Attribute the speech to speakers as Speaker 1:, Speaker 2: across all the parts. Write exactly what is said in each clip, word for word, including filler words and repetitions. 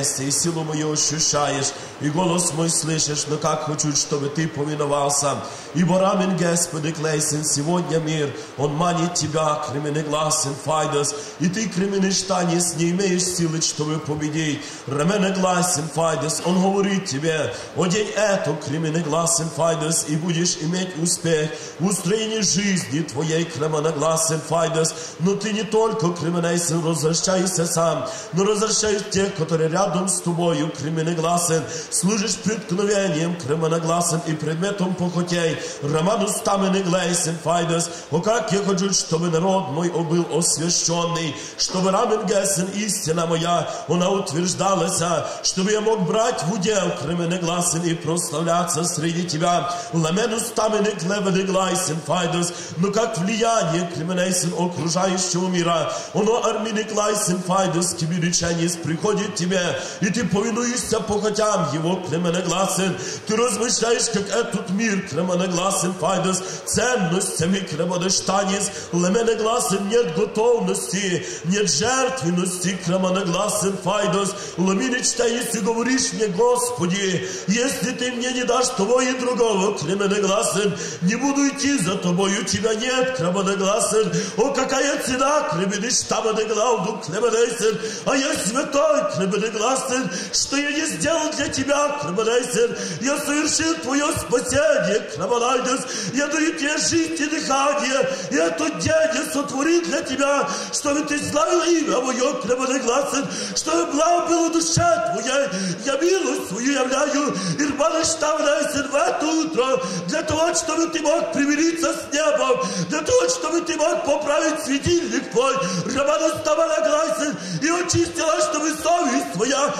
Speaker 1: месте, и силу мою ощущаешь, и голос мой слышишь, но как хочу, чтобы ты повиновался. Ибо рамен Господи клейсен сегодня мир, он манит тебя, кременегласен файдос, и ты кременештанис не имеешь силы, чтобы победить. Раменегласен файдос, он говорит тебе, одень эту кременегласен файдос, и будешь иметь успех в устроении жизни твоей, кременегласен файдос. Но ты не только кременегласен, возвращайся сам, но возвращаешь тех, которые рядом с тобою, кременегласен, служишь преткновением, кременегласен, и предметом похотей. Романус таменегласен файдос. О, как я хочу, чтобы народ мой был освященный, чтобы рамен гесен, истина моя, она утверждалась, чтобы я мог брать в удел кременегласен и прославляться среди тебя. Ламенус таменегласен файдос. Но как влияние кременегласен окружающего мира, оно арминегласен файдос, кибериченис приходит тебе, и ты повинуешься похотям его, кременегласен. Ты размышляешь, как этот мир, кременегласен файдос, ценностями, кременештанис, леменегласен, нет готовности, нет жертвенности, кременегласен файдос. Ламинечтанис, и говоришь мне, Господи, если ты мне не дашь того и другого, кременегласен, не буду идти за тобою, тебя нет, кременегласен. О, какая цена, кременештаменеглауду, кременегласен, а я святой, кременегласен, что я не сделал для тебя, кременегласен, я совершил твое спасение, кременегласен, я даю тебе жизнь и дыхание, и этот день я сотворил для тебя, чтобы ты славил имя мое, кременегласен, чтобы благо было душе твоей, я милость свою являю, и рбанештаменегласен в это утро, для того, чтобы ты мог примириться с небом, для того, чтобы ты мог поправить светильник твой, рбанештаменегласен, и очистила, чтобы совесть твоя,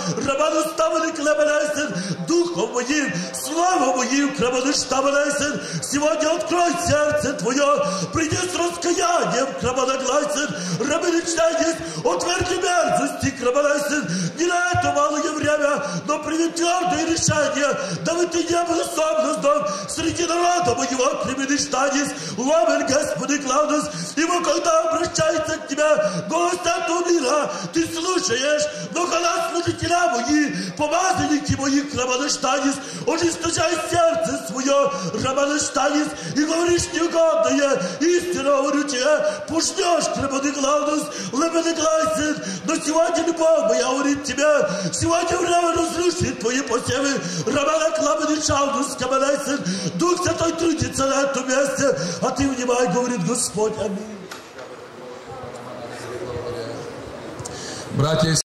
Speaker 1: рбанештаменегласен, духом моим, славом моим, кременештаменегласен, сегодня открой сердце твое, приди с раскаянием, кременегласен, рабиничтанис, отверги мерзости, кременегласен, не на это малое время, но прими твердое решение, дабы ты не был соблазном среди народа моего, кременештанис, ламен Господи Клаудус, ибо когда обращается к тебе голос этого мира, ты слушаешь, но когда служителя мои, помазанники мои, кременештанис, ожесточай сердце свое, рабанештанис, и говоришь неугодное, истинно говорю тебе, пушнешь, кременеглаудус, леменегласен, но сегодня любовь моя говорит тебе, сегодня время разрушит твои посевы, рабанекламенешаудус, каменесен, Дух Святой трудится на этом месте, а ты внимай, говорит Господь, аминь.
Speaker 2: Братья